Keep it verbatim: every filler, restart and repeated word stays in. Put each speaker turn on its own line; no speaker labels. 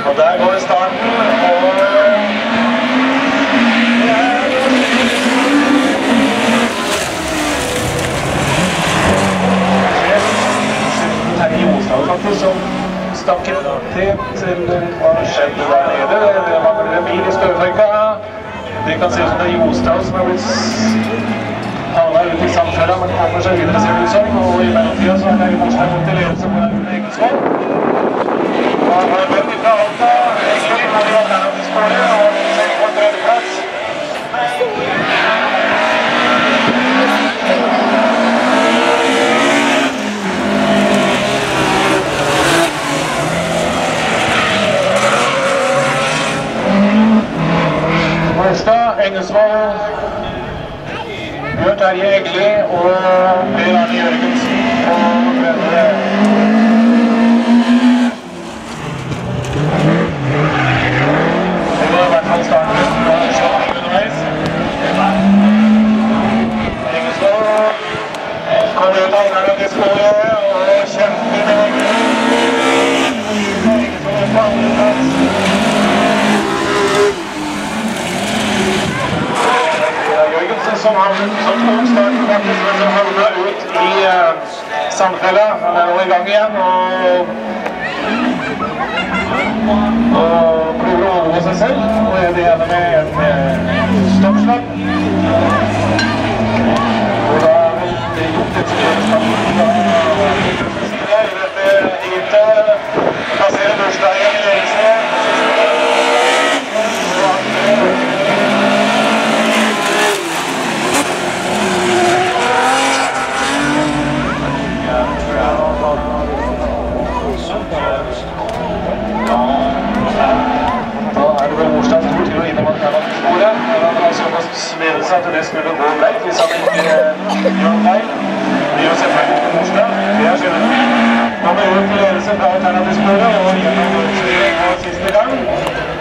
Og der går starten, og som stakk til til hva skjedde der nede. Det mangler en bil i støvføyka. Det kan se ut som det er Jostad som har blitt havnet ut i Sandfjella, men kommer seg videre, ser det ut som. Og i mellomtiden så er det Morstein mot til ledelse på den Egensvold. Og han har vendt fra Alta, egentlig, og det er til skole, og ser på en tredjeplass. Engelsvold, Bjørn Terje Egli og Per Arne Jørgensen og Brødre. Det var i hvert fall starten på slått underveis. Engelsvold kommer ut av innerne til skole og kjemper med Engelsvold på andre plass. Som han som tok starten faktisk, men som havnet ut i uh, Sandfjella. Han er nå i gang igjen og, og prøver å overgå seg selv. Og er det ene med en uh, stoppslag. Og da er vel det gjort et spørsmål fra dette heatet. Passerer bursdagen i ledelse. Smede seg til det skulle gå greit hvis han ikke gjør en feil. Det gjør selvfølgelig ikke Morstad. Det er skjønnet. Nå må vi ut til ledelse fra alternativsporet og gjennom siste gang.